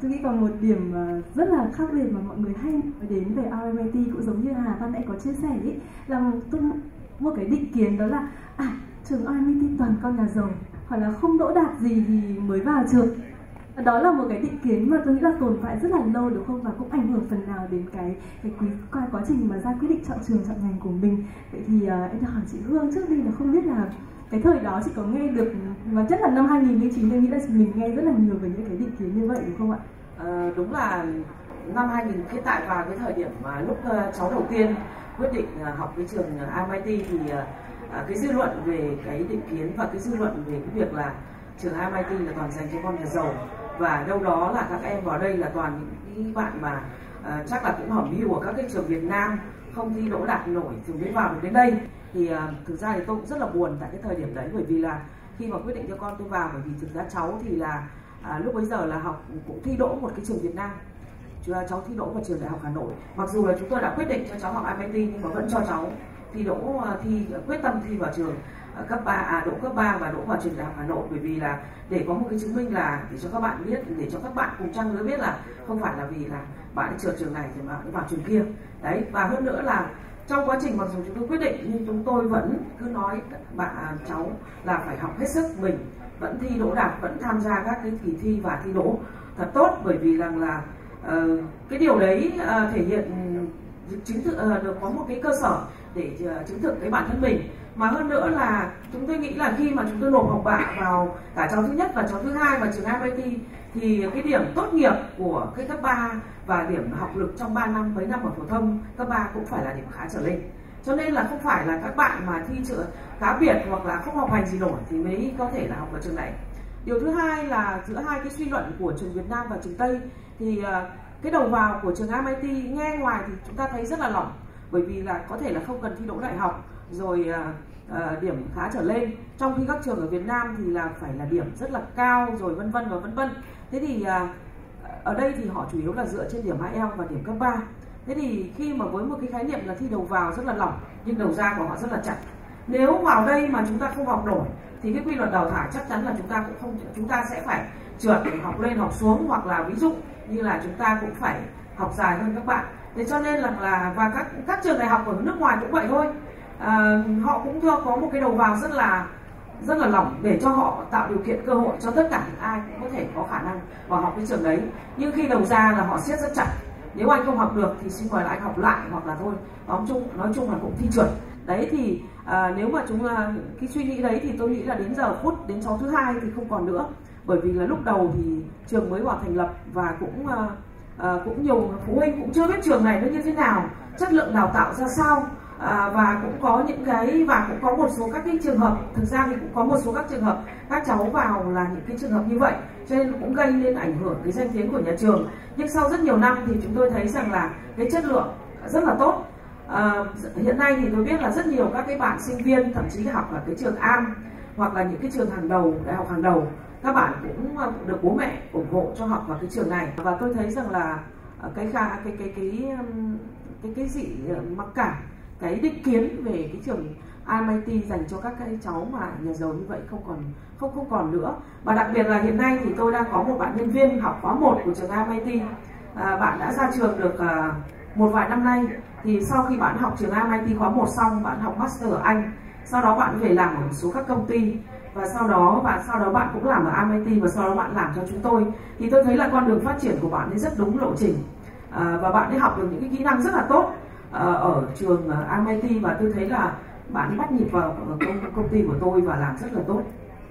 Tôi nghĩ còn một điểm rất là khác biệt mà mọi người hay nói đến về RMIT, cũng giống như Hà Văn nãy có chia sẻ ấy, là tôi một cái định kiến đó là trường RMIT toàn con nhà giàu, hoặc là không đỗ đạt gì thì mới vào trường. Đó là một cái định kiến mà tôi nghĩ là tồn tại rất là lâu, đúng không? Và cũng ảnh hưởng phần nào đến cái quá trình mà ra quyết định chọn trường, chọn ngành của mình. Vậy thì em đã hỏi chị Hương trước đi là không biết là cái thời đó chị có nghe được, và nhất là năm 2009 tôi nghĩ là mình nghe rất là nhiều về những cái định kiến như vậy, đúng không ạ? Đúng là năm 2000, tại vào cái thời điểm mà lúc cháu đầu tiên quyết định học cái trường RMIT thì cái dư luận về cái định kiến và cái dư luận về cái việc là trường RMIT là toàn dành cho con nhà giàu, và đâu đó là các em vào đây là toàn những cái bạn mà chắc là cũng hẩm hiu ở các cái trường Việt Nam, không thi đỗ đạt nổi thì mới vào được đến đây. Thì thực ra thì tôi cũng rất là buồn tại cái thời điểm đấy, bởi vì là khi mà quyết định cho con tôi vào, bởi vì thực ra cháu thì là lúc bấy giờ là học cũng thi đỗ một cái trường Việt Nam, cháu thi đỗ vào trường Đại học Hà Nội. Mặc dù là chúng tôi đã quyết định cho cháu học RMIT nhưng mà vẫn cho cháu thi đỗ, quyết tâm thi vào trường cấp 3, đỗ cấp 3 và đỗ vào trường Đại học Hà Nội, bởi vì là để có một cái chứng minh là để cho các bạn biết, để cho các bạn cùng trang lứa biết là không phải là vì là bạn trượt trường này thì mà vào trường kia đấy. Và hơn nữa là trong quá trình mặc dù chúng tôi quyết định nhưng chúng tôi vẫn cứ nói cháu là phải học hết sức mình, vẫn thi đỗ đạt, vẫn tham gia các cái kỳ thi và thi đỗ thật tốt, bởi vì rằng là cái điều đấy thể hiện chứng thực được có một cái cơ sở để chứng thực cái bản thân mình. Mà hơn nữa là chúng tôi nghĩ là khi mà chúng tôi nộp học bạ vào cả cháu thứ nhất và cháu thứ hai vào trường RMIT thì cái điểm tốt nghiệp của cái cấp 3 và điểm học lực trong 3 năm mấy năm ở phổ thông cấp 3 cũng phải là điểm khá trở lên. Cho nên là không phải là các bạn mà thi chữa cá biệt hoặc là không học hành gì nổi thì mới có thể là học ở trường này. Điều thứ hai là giữa hai cái suy luận của trường Việt Nam và trường Tây thì cái đầu vào của trường RMIT nghe ngoài thì chúng ta thấy rất là lỏng, bởi vì là có thể là không cần thi đỗ đại học rồi điểm khá trở lên, trong khi các trường ở Việt Nam thì là phải là điểm rất là cao rồi vân vân và vân vân. Thế thì ở đây thì họ chủ yếu là dựa trên điểm IELTS và điểm cấp 3. Thế thì khi mà với một cái khái niệm là thi đầu vào rất là lỏng nhưng đầu ra của họ rất là chặt, nếu vào đây mà chúng ta không học nổi thì cái quy luật đào thải chắc chắn là chúng ta sẽ phải trượt, học lên học xuống, hoặc là ví dụ như là chúng ta cũng phải học dài hơn các bạn. Thế cho nên là và các trường đại học ở nước ngoài cũng vậy thôi, họ cũng có một cái đầu vào rất là lỏng để cho họ tạo điều kiện cơ hội cho tất cả những ai cũng có thể có khả năng vào học cái trường đấy. Nhưng khi đầu ra là họ siết rất chặt, nếu anh không học được thì xin mời là anh học lại, hoặc là thôi nói chung là cũng thi trượt đấy. Thì nếu mà cái suy nghĩ đấy thì tôi nghĩ là đến giờ phút đến cháu thứ hai thì không còn nữa, bởi vì là lúc đầu thì trường mới vào thành lập và cũng nhiều phụ huynh cũng chưa biết trường này nó như thế nào, chất lượng đào tạo ra sao, và cũng có những cái và cũng có một số các cái trường hợp, thực ra thì cũng có một số các trường hợp các cháu vào là những cái trường hợp như vậy, cho nên cũng gây nên ảnh hưởng cái danh tiếng của nhà trường. Nhưng sau rất nhiều năm thì chúng tôi thấy rằng là cái chất lượng rất là tốt. Hiện nay thì tôi biết là rất nhiều các cái bạn sinh viên thậm chí học ở cái trường Am hoặc là những cái trường hàng đầu, đại học hàng đầu, các bạn cũng được bố mẹ ủng hộ cho học vào cái trường này. Và tôi thấy rằng là cái gì mặc cả cái định kiến về cái trường RMIT dành cho các cái cháu mà nhà giàu như vậy không còn nữa. Và đặc biệt là hiện nay thì tôi đang có một bạn nhân viên học khóa 1 của trường RMIT, bạn đã ra trường được một vài năm nay. Thì sau khi bạn học trường RMIT khóa 1 xong, bạn học master ở Anh, sau đó bạn về làm ở một số các công ty, và sau đó bạn cũng làm ở RMIT, và sau đó bạn làm cho chúng tôi. Thì tôi thấy là con đường phát triển của bạn ấy rất đúng lộ trình, và bạn ấy học được những cái kỹ năng rất là tốt ở trường RMIT, và tôi thấy là bạn ấy bắt nhịp vào công ty của tôi và làm rất là tốt.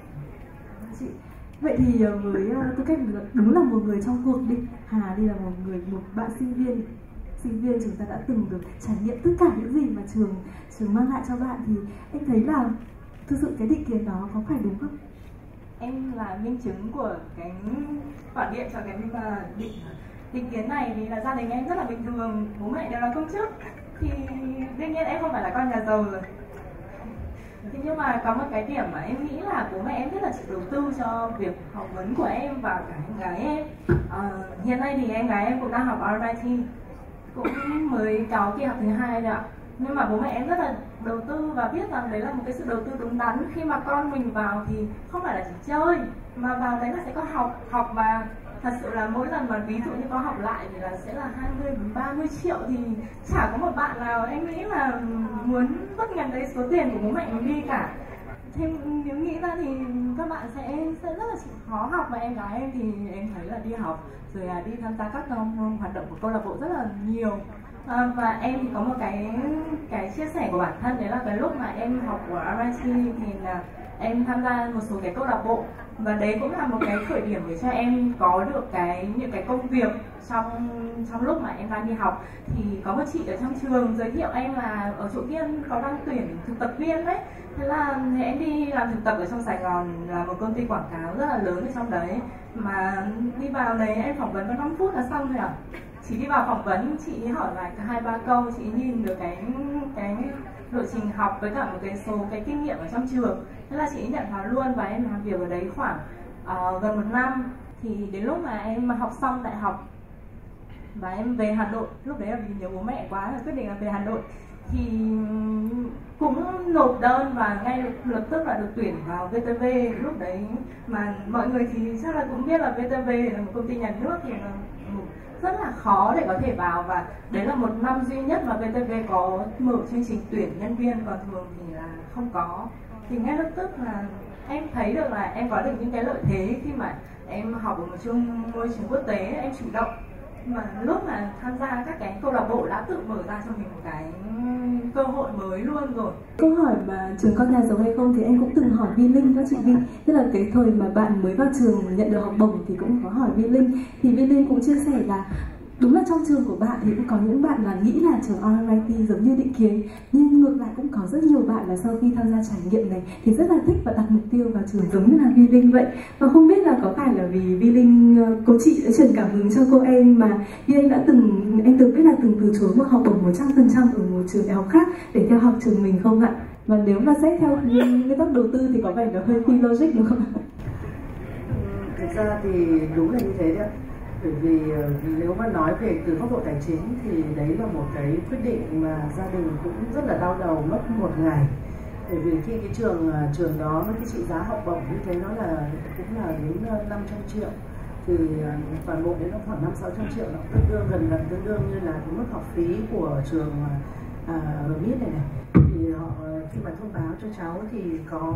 Vậy thì với tư cách đúng là một người trong cuộc đi, Hà đi là một bạn sinh viên chúng ta đã từng được trải nghiệm tất cả những gì mà trường mang lại cho bạn, thì em thấy là thực sự cái định kiến đó có phải đúng không? Em là minh chứng của cái phản biện cho cái định kiến này, vì là gia đình em rất là bình thường, bố mẹ đều là công chức, thì đương nhiên em không phải là con nhà giàu rồi. Thế nhưng mà có một cái điểm mà em nghĩ là bố mẹ em rất là chịu đầu tư cho việc học vấn của em và cả em gái em. Hiện nay thì em gái em cũng đang học RMIT, cũng mới cháu kia học thứ 2 rồi ạ. Nhưng mà bố mẹ em rất là đầu tư và biết rằng đấy là một cái sự đầu tư đúng đắn, khi mà con mình vào thì không phải là chỉ chơi, mà vào đấy là sẽ có học và thật sự là mỗi lần mà ví dụ như có học lại thì là sẽ là 20 đến 30 triệu thì chả có một bạn nào em nghĩ là muốn vứt ngần đấy số tiền của bố mẹ mình đi cả. Thêm nếu nghĩ ra thì các bạn sẽ rất là chịu khó học, và em gái em thì em thấy là đi học rồi là đi tham gia các hoạt động của câu lạc bộ rất là nhiều. Và em thì có một cái chia sẻ của bản thân, đấy là cái lúc mà em học của RIT thì là em tham gia một số cái câu lạc bộ, và đấy cũng là một cái khởi điểm để cho em có được những cái công việc trong lúc mà em đang đi học. Thì có một chị ở trong trường giới thiệu em là ở chỗ kia có đang tuyển thực tập viên đấy, thế là em đi làm thực tập ở trong Sài Gòn, là một công ty quảng cáo rất là lớn ở trong đấy. Mà đi vào đấy em phỏng vấn có 5 phút là xong rồi ạ. Chị đi vào phỏng vấn, chị hỏi lại 2-3 câu, chị nhìn được cái lộ trình học với cả một số cái kinh nghiệm ở trong trường, thế là chị nhận vào luôn, và em làm việc ở đấy khoảng gần 1 năm. Thì đến lúc mà em học xong đại học và em về Hà Nội, lúc đấy là vì nhớ bố mẹ quá là quyết định là về Hà Nội, thì cũng nộp đơn và ngay lập tức là được tuyển vào VTV. Lúc đấy mà mọi người thì chắc là cũng biết là VTV là một công ty nhà nước thì là rất là khó để có thể vào, và đấy là 1 năm duy nhất mà VTV có mở chương trình tuyển nhân viên, còn thường thì là không có. Thì ngay lập tức là em thấy được là em có được những cái lợi thế khi mà em học ở một môi trường quốc tế, em chủ động. Mà lúc mà tham gia các cái câu lạc bộ đã tự mở ra cho mình một cái cơ hội mới luôn rồi. Câu hỏi mà trường con nhà giàu hay không thì em cũng từng hỏi Vi Linh, các chị Vi. Tức là cái thời mà bạn mới vào trường nhận được học bổng thì cũng có hỏi Vi Linh. Thì Vi Linh cũng chia sẻ là đúng là trong trường của bạn thì cũng có những bạn là nghĩ là trường RMIT giống như định kiến, nhưng ngược lại cũng có rất nhiều bạn là sau khi tham gia trải nghiệm này thì rất là thích và đặt mục tiêu vào trường giống như là Vi Linh vậy. Và không biết là có phải là vì Vi Linh, cô chị đã truyền cảm hứng cho cô em mà Vi Linh em từng biết là từng từ chối một học bổng 100% ở một trường đại học khác để theo học trường mình không ạ? Và nếu mà xét theo nguyên tắc đầu tư thì có vẻ là hơi phi logic đúng không ạ? Thực ra thì đúng là như thế đấy ạ. Bởi vì nếu mà nói về từ góc độ tài chính thì đấy là một cái quyết định mà gia đình cũng rất là đau đầu, mất 1 ngày. Bởi vì khi cái trường đó với cái trị giá học bổng như thế nó là cũng là đến 500 triệu, thì toàn bộ đấy nó khoảng 500-600 triệu, nó gần tương đương như là cái mức học phí của trường RMIT này. Thì họ khi mà thông báo cho cháu thì có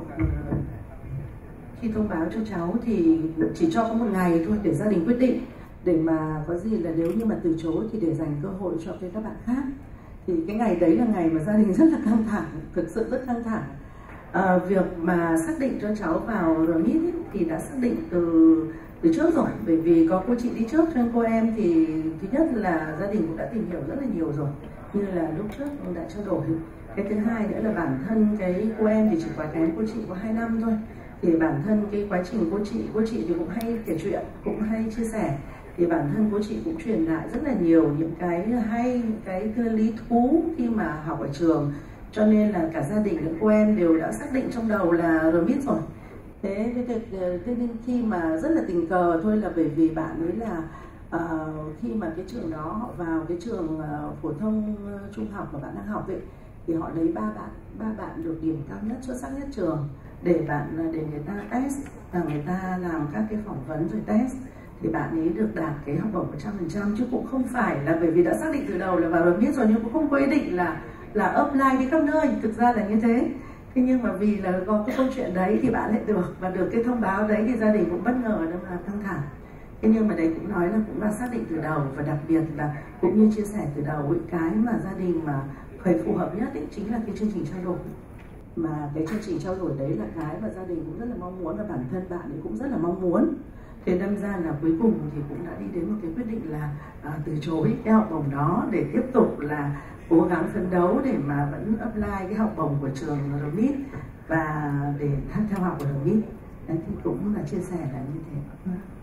khi thông báo cho cháu thì chỉ cho có 1 ngày thôi để gia đình quyết định, để mà có gì là nếu như mà từ chối thì để dành cơ hội cho các bạn khác. Thì cái ngày đấy là ngày mà gia đình rất là căng thẳng, thực sự rất căng thẳng. Việc mà xác định cho cháu vào RMIT thì đã xác định từ trước rồi, bởi vì có cô chị đi trước cho nên cô em thì thứ nhất là gia đình cũng đã tìm hiểu rất là nhiều rồi, như là lúc trước đã trao đổi. Cái thứ hai nữa là bản thân cái cô em thì chỉ quá kém cô chị có 2 năm thôi, thì bản thân cái quá trình cô chị thì cũng hay kể chuyện, cũng hay chia sẻ, thì bản thân cô chị cũng truyền lại rất là nhiều những cái hay, những cái lý thú khi mà học ở trường, cho nên là cả gia đình lẫn cô em đều đã xác định trong đầu là RMIT rồi. Thế nên khi mà rất là tình cờ thôi, là bởi vì bạn ấy là khi mà cái trường đó họ vào cái trường phổ thông trung học mà bạn đang học ấy, thì họ lấy 3 bạn được điểm cao nhất, xuất sắc nhất trường để người ta test và người ta làm các cái phỏng vấn rồi test, thì bạn ấy được đạt cái học bổng 100%, chứ cũng không phải là bởi vì đã xác định từ đầu là vào RMIT rồi, nhưng cũng không có ý định là apply đi khắp nơi, thực ra là như thế. Thế nhưng mà vì là có cái câu chuyện đấy thì bạn lại được, và được cái thông báo đấy thì gia đình cũng bất ngờ, nên là căng thẳng. Thế nhưng mà đấy cũng nói là cũng là xác định từ đầu, và đặc biệt là cũng như chia sẻ từ đầu ấy, cái mà gia đình mà phải phù hợp nhất ấy, chính là cái chương trình trao đổi. Mà cái chương trình trao đổi đấy là cái mà gia đình cũng rất là mong muốn, và bản thân bạn ấy cũng rất là mong muốn. Thế đâm ra là cuối cùng thì cũng đã đi đến một cái quyết định là từ chối cái học bổng đó, để tiếp tục là cố gắng phấn đấu để mà vẫn apply cái học bổng của trường RMIT và để theo học của RMIT. Đấy thì cũng là chia sẻ là như thế.